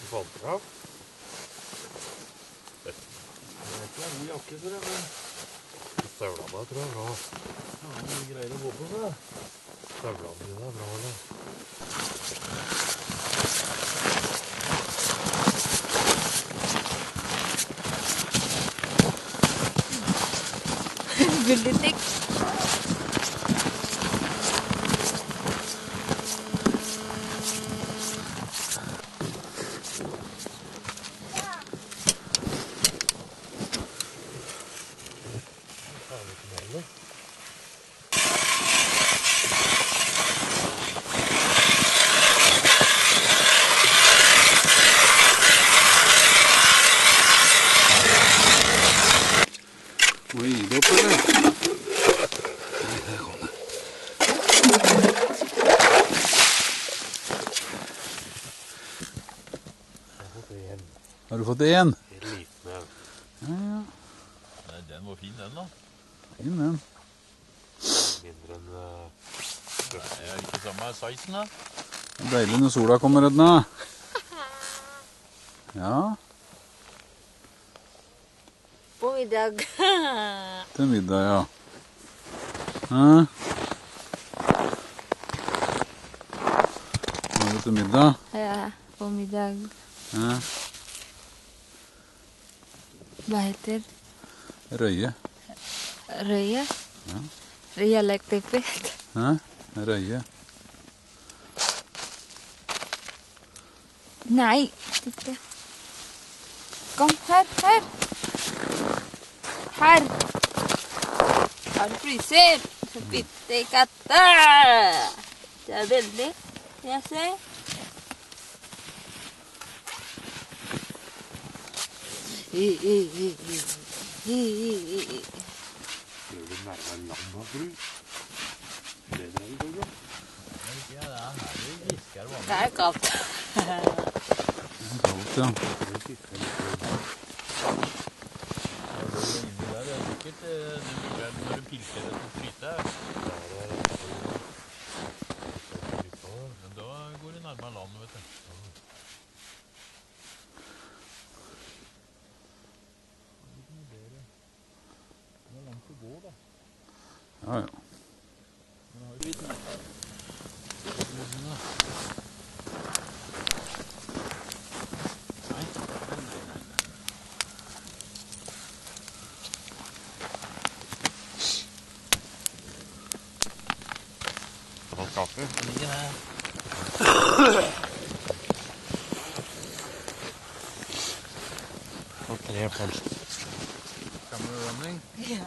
falt fra. Det er ikke en god jakke, tror jeg, men støvlene der, tror jeg, bra. Ja, vi greier å gå på seg. Støvlene dine er bra, eller? Gulletikk. Må gi det opp, eller? Nei, her kom det. Har du fått en? En liten en. Ja, ja. Nei, den var fin, den da. Fin den. Mindre enn... Det er ikke samme sizen da. Deilig når sola kommer, Edna. Ja, På middag. til middag, ja. Hæ? Hva er det til middag? Ja, på middag. Ja. Hva heter? Røye. Røye? Ja. Røye lekteppet. Hæ? Røye. Nei, ikke. Kom, her. Her. Her fryser. Bitte katta. Det er veldig. Jeg ser. Gjør du nærmere landa, fru? Det er det, Doga. Ja, det er her vi visker vannet. Det er kaldt. Kaldt, ja. Det fisker litt. Det er sikkert når du pilser det til flyte. Men da går det nærmere landet, vet du. Det er langt å gå, da. Ja, ja. Men har jo litt nærmere. Og kaffe. Det ligger her. Og 3 først. Camera running. Ja.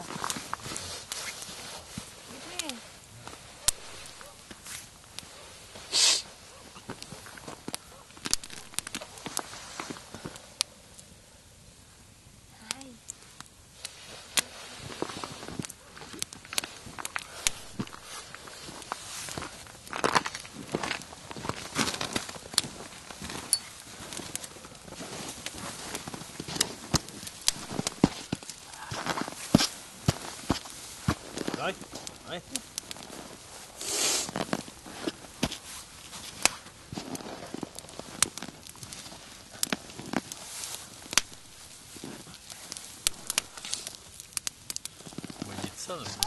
Nei, nei. Må gitt seg det.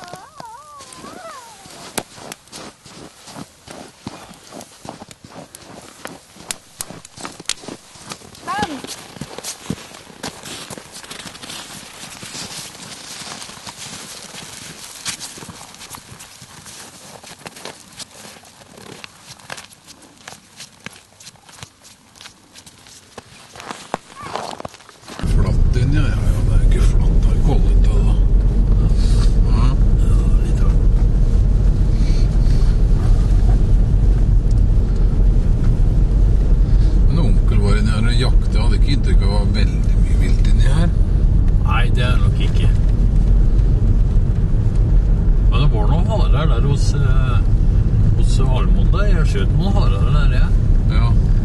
Flatt inn, ja. Ja, det er ikke flatt. Det er kollete, da. Ja. Litt hardt. Men onkel var inne her og jakte. Jeg hadde ikke inntrykk av at det var veldig mye vilt inni her. Nei, det er nok ikke. Men det var noen harer der hos Almonda. Jeg skjøt noen harer der, ja. Ja.